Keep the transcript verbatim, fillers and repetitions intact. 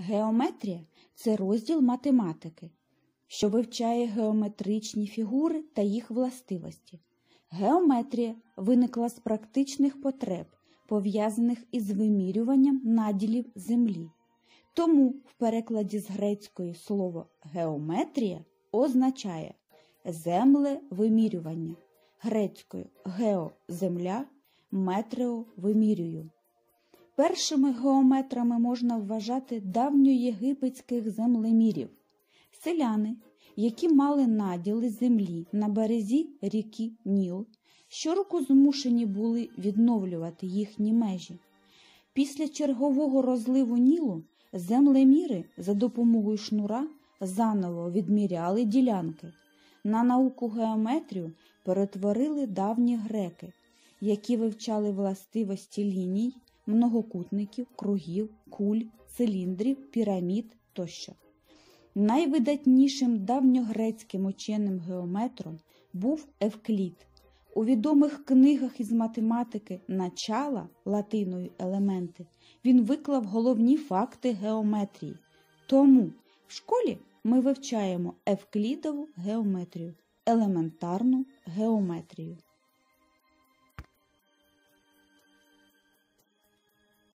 Геометрія – це розділ математики, що вивчає геометричні фігури та їх властивості. Геометрія виникла з практичних потреб, пов'язаних із вимірюванням наділів землі. Тому в перекладі з грецької слово «геометрія» означає «землевимірювання», грецькою «гео» – земля, «метрео» – вимірюю. Першими геометрами можна вважати давньоєгипетських землемірів. Селяни, які мали наділи землі на березі ріки Ніл, щороку змушені були відновлювати їхні межі. Після чергового розливу Нілу землеміри за допомогою шнура заново відміряли ділянки. На науку геометрію перетворили давні греки, які вивчали властивості ліній, многокутників, кругів, куль, циліндрів, пірамід тощо. Найвидатнішим давньогрецьким ученим геометром був Евклід. У відомих книгах із математики «Начала» латиною «елементи» він виклав головні факти геометрії. Тому в школі ми вивчаємо Евклідову геометрію, елементарну геометрію.